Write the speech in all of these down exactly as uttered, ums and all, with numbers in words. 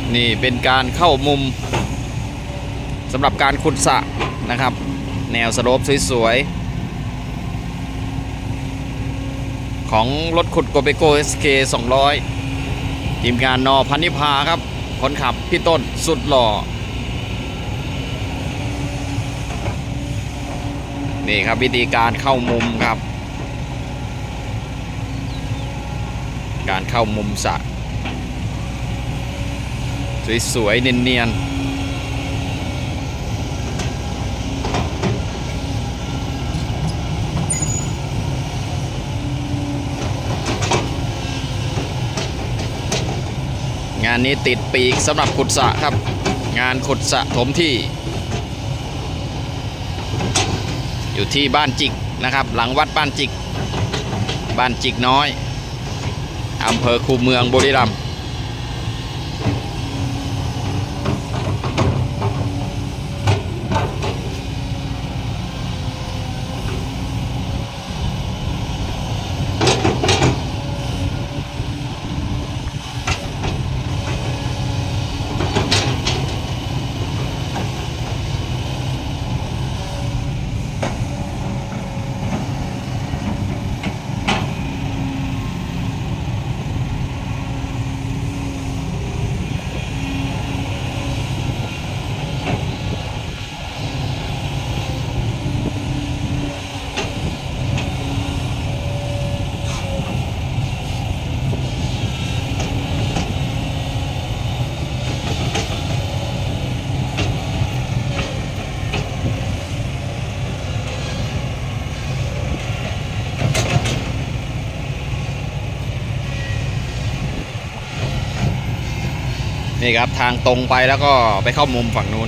นี่เป็นการเข้ามุมสำหรับการขุดสระนะครับแนวสโลปสวยๆของรถขุดโกเบโก เอส เค สองร้อยทีมงานนอพันนิพาครับคนขับพี่ต้นสุดหล่อนี่ครับวิธีการเข้ามุมครับการเข้ามุมสระสวยๆเนียนๆงานนี้ติดปีกสำหรับขุดสระครับงานขุดสระถมที่อยู่ที่บ้านจิกนะครับหลังวัดบ้านจิกบ้านจิกน้อยอำเภอคูเมืองบุรีรัมย์นี่ครับทางตรงไปแล้วก็ไปเข้ามุมฝั่งนู้น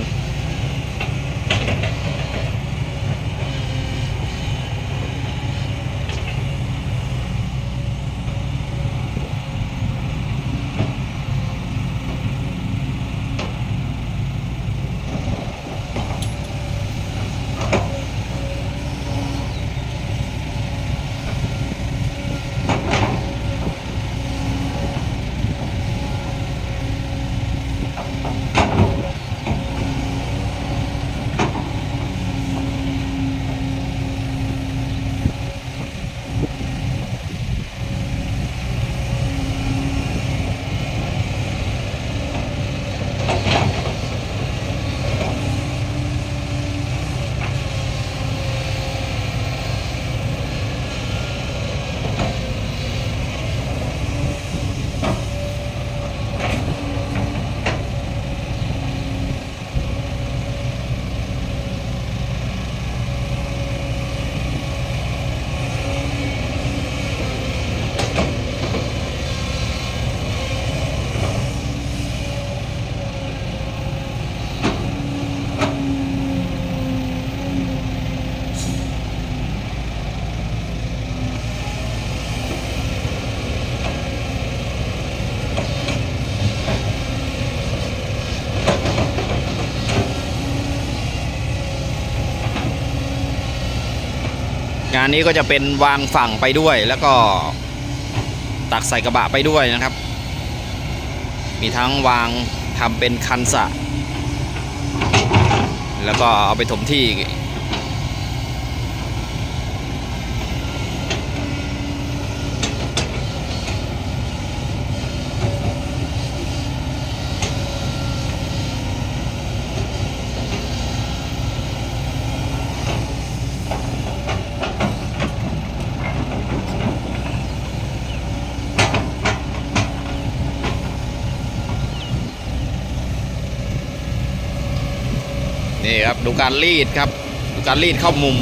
งานนี้ก็จะเป็นวางฝั่งไปด้วยแล้วก็ตักใส่กระบะไปด้วยนะครับมีทั้งวางทำเป็นคันสระแล้วก็เอาไปถมที่นี่ครับดูการรีดครับดูการรีดเข้ามุม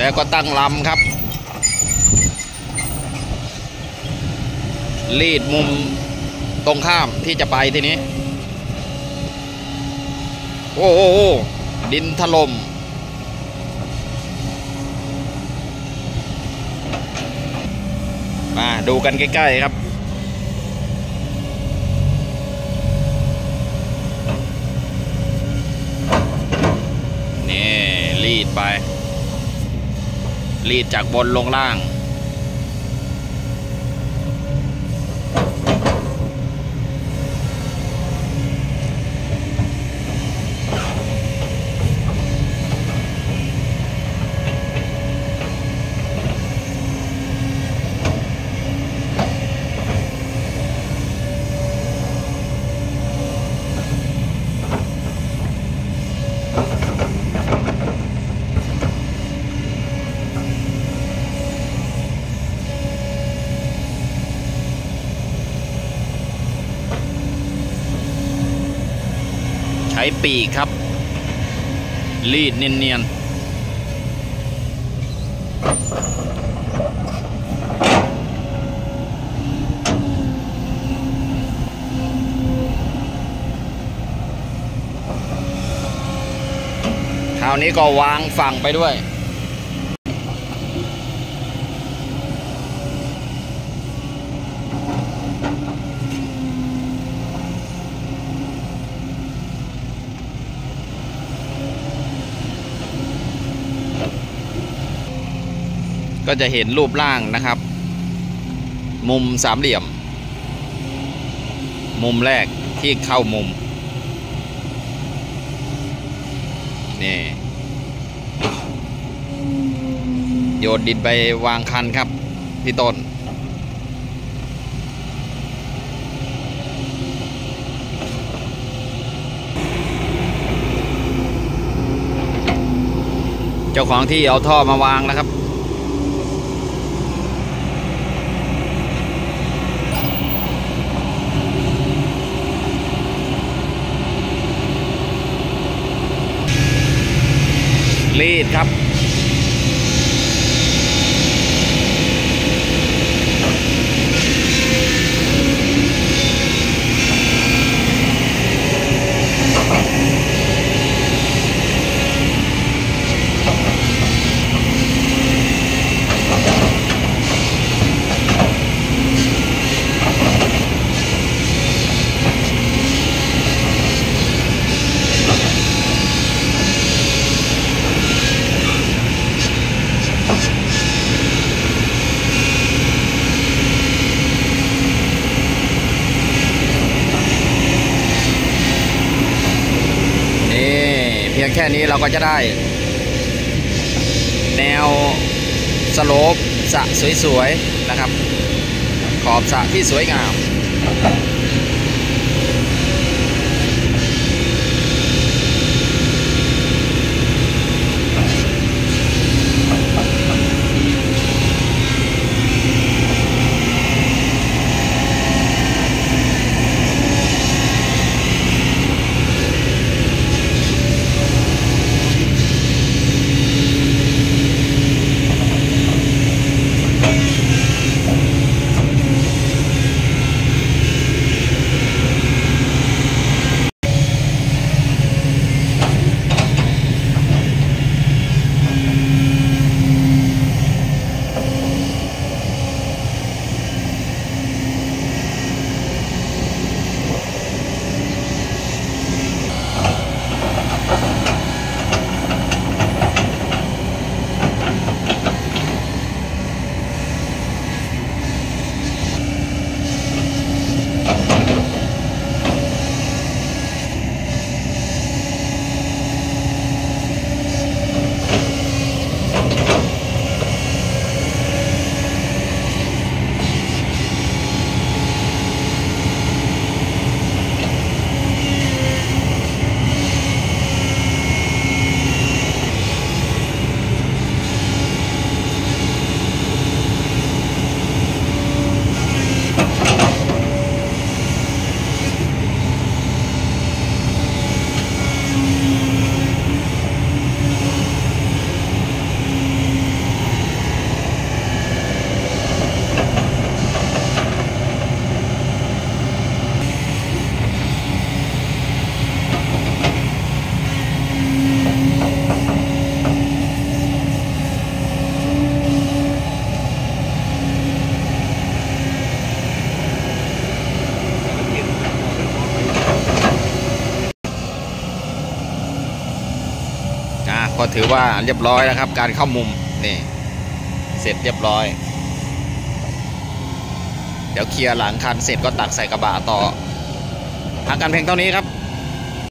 แล้วก็ตั้งลำครับรีดมุมตรงข้ามที่จะไปทีนี้โอ้โหดินถล่มมาดูกันใกล้ๆครับนี่รีดไปรีดจากบนลงล่างใช้ปีกครับรีดเนียนๆคราวนี้ก็วางฝั่งไปด้วยก็จะเห็นรูปร่างนะครับ มุมสามเหลี่ยมมุมแรกที่เข้ามุมนี่โยนดินไปวางคันครับพี่ต้นเจ้าของที่เอาท่อมาวางนะครับรีดครับเพียงแค่นี้เราก็จะได้แนวสโลปสระสวยๆนะครับขอบสระที่สวยงามถือว่าเรียบร้อยแล้วครับการเข้ามุมนี่เสร็จเรียบร้อยเดี๋ยวเคลียร์หลังคันเสร็จก็ตักใส่กระบะต่อพักกันเพียงเท่านี้ครับ